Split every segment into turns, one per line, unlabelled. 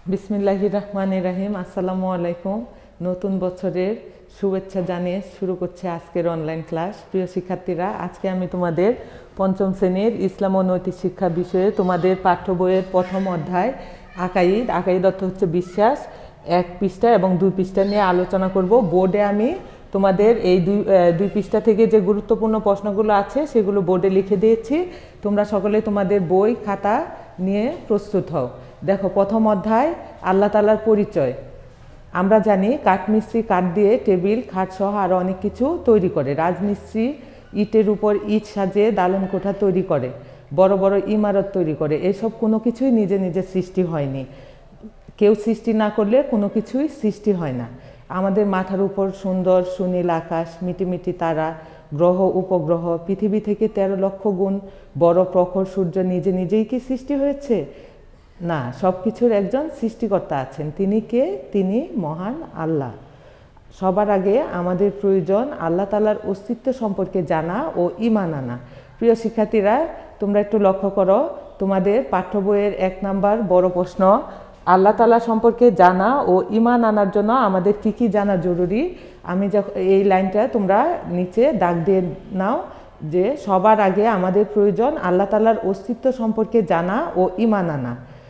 বিসমিল্লাহির রহমানির রহিম। আসসালামু আলাইকুম। নতুন বছরের শুভেচ্ছা জানিয়ে শুরু করছে আজকের অনলাইন ক্লাস। প্রিয় শিক্ষার্থীরা, আজকে আমি তোমাদের পঞ্চম শ্রেণীর ইসলাম ও নৈতিক শিক্ষা বিষয়ে তোমাদের পাঠ্য বইয়ের প্রথম অধ্যায় আকাইদ অর্থ হচ্ছে বিশ্বাস, 1 পৃষ্ঠা এবং 2 পৃষ্ঠা নিয়ে আলোচনা করব। বোর্ডে আমি তোমাদের এই দুই পৃষ্ঠা থেকে যে গুরুত্বপূর্ণ প্রশ্নগুলো আছে সেগুলো বোর্ডে লিখে দিয়েছি। তোমরা সকলে তোমাদের বই খাতা নিয়ে প্রস্তুত হও। দেখো, প্রথম অধ্যায় আল্লাহ তাআলার পরিচয়। আমরা জানি কাঠমিস্ত্রি কাঠ দিয়ে টেবিল, খাট সহ আরও অনেক কিছু তৈরি করে। রাজমিস্ত্রি ইটের উপর ইট সাজিয়ে দালান কোঠা তৈরি করে, বড় বড় ইমারত তৈরি করে। এসব কোনো কিছুই নিজে নিজে সৃষ্টি হয়নি। কেউ সৃষ্টি না করলে কোনো কিছুই সৃষ্টি হয় না। আমাদের মাথার উপর সুন্দর সুনীল আকাশ, মিটিমিটি তারা, গ্রহ উপগ্রহ, পৃথিবী থেকে 13 লক্ষ গুণ বড় প্রখর সূর্য নিজে নিজেই কি সৃষ্টি হয়েছে? না, সব কিছুর একজন সৃষ্টিকর্তা আছেন। তিনি কে? তিনি মহান আল্লাহ। সবার আগে আমাদের প্রয়োজন আল্লাহ তাআলার অস্তিত্ব সম্পর্কে জানা ও ঈমান আনা। প্রিয় শিক্ষার্থীরা, তোমরা একটু লক্ষ্য করো, তোমাদের পাঠ্য বইয়ের 1 নাম্বার বড় প্রশ্ন, আল্লাহ তাআলা সম্পর্কে জানা ও ঈমান আনার জন্য আমাদের কি কি জানা জরুরি। আমি এই লাইনটা তোমরা নিচে দাগ দিয়ে নাও যে সবার আগে আমাদের প্রয়োজন আল্লাহ তাআলার অস্তিত্ব সম্পর্কে জানা ও ঈমান আনা।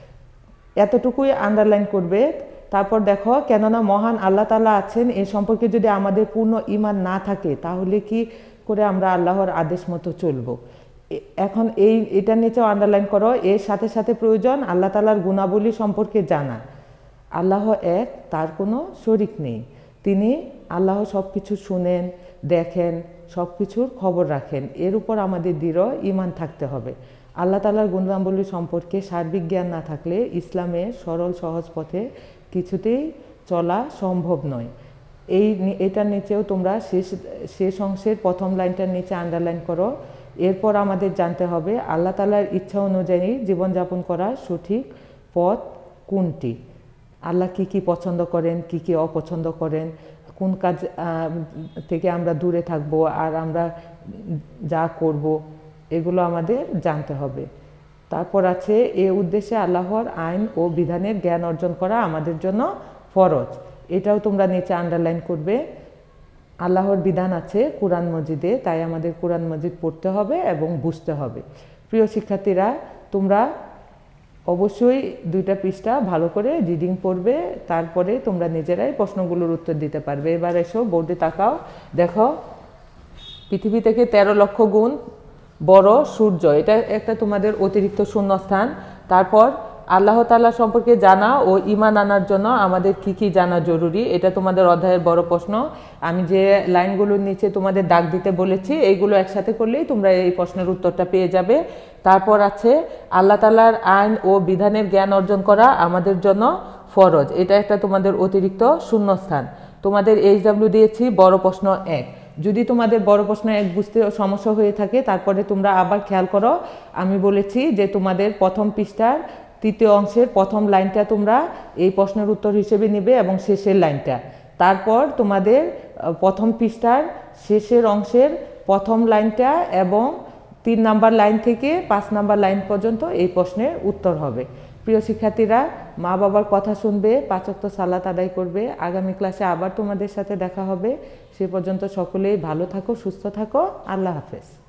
এতটুকুই আন্ডারলাইন করবে। তারপর দেখো, কেননা মহান আল্লাহ তাআলা আছেন এ সম্পর্কে যদি আমাদের পূর্ণ ঈমান না থাকে তাহলে কি করে আমরা আল্লাহর আদেশ মতো চলবো। এখন এটা নিচেও আন্ডারলাইন করো। এর সাথে সাথে প্রয়োজন আল্লাহ তাআলার গুণাবলী সম্পর্কে জানা। আল্লাহ এক, তার কোনো শরিক নেই। তিনি আল্লাহ সব কিছু শুনেন, দেখেন, সব কিছুর খবর রাখেন। এর উপর আমাদের দৃঢ় ঈমান থাকতে হবে। আল্লাহ তাআলার গুণাবলী সম্পর্কে সার্বিক জ্ঞান না থাকলে ইসলামের সরল সহজ পথে কিছুতেই চলা সম্ভব নয়। এটার নিচেও তোমরা শেষ অংশের প্রথম লাইনটার নিচে আন্ডারলাইন করো। এরপর আমাদের জানতে হবে আল্লাহ তাআলার ইচ্ছা অনুযায়ী জীবনযাপন করার সঠিক পথ কোনটি। আল্লাহ কি কি পছন্দ করেন, কি কি অপছন্দ করেন, কোন কাজ থেকে আমরা দূরে থাকব, আর আমরা যা করব এগুলো আমাদের জানতে হবে। তারপর আছে, এ উদ্দেশ্যে আল্লাহর আইন ও বিধানের জ্ঞান অর্জন করা আমাদের জন্য ফরজ। এটাও তোমরা নিচে আন্ডারলাইন করবে। আল্লাহর বিধান আছে কোরআন মজিদে, তাই আমাদের কোরআন মজিদ পড়তে হবে এবং বুঝতে হবে। প্রিয় শিক্ষার্থীরা, তোমরা অবশ্যই 2টা পৃষ্ঠা ভালো করে রিডিং পড়বে, তারপরে তোমরা নিজেরাই প্রশ্নগুলোর উত্তর দিতে পারবে। এবার এসো, বোর্ডে তাকাও। দেখো, পৃথিবী থেকে 13 লক্ষ গুণ বড় সূর্য, এটা একটা তোমাদের অতিরিক্ত শূন্যস্থান। তারপর আল্লাহ তাআলা সম্পর্কে জানা ও ঈমান আনার জন্য আমাদের কি কি জানা জরুরি, এটা তোমাদের অধ্যায়ের বড় প্রশ্ন। আমি যে লাইনগুলোর নিচে তোমাদের দাগ দিতে বলেছি এইগুলো একসাথে করলেই তোমরা এই প্রশ্নের উত্তরটা পেয়ে যাবে। তারপর আছে, আল্লাহ তাআলার আইন ও বিধানের জ্ঞান অর্জন করা আমাদের জন্য ফরজ, এটা একটা তোমাদের অতিরিক্ত শূন্যস্থান। তোমাদের HW দিয়েছি বড় প্রশ্ন 1। যদি তোমাদের বড় প্রশ্ন 1 বুঝতে সমস্যা হয়ে থাকে তারপরে তোমরা আবার খেয়াল করো, আমি বলেছি যে তোমাদের প্রথম পৃষ্ঠার 3য় অংশের প্রথম লাইনটা তোমরা এই প্রশ্নের উত্তর হিসেবে নেবে এবং শেষের লাইনটা। তারপর তোমাদের প্রথম পৃষ্ঠার শেষের অংশের প্রথম লাইনটা এবং 3 নাম্বার লাইন থেকে 5 নাম্বার লাইন পর্যন্ত এই প্রশ্নের উত্তর হবে। প্রিয় শিক্ষার্থীরা, মা বাবার কথা শুনবে, 5 ওয়াক্ত সালাত আদায় করবে। আগামী ক্লাসে আবার তোমাদের সাথে দেখা হবে। সে পর্যন্ত সকলেই ভালো থাকো, সুস্থ থাকো। আল্লাহ হাফেজ।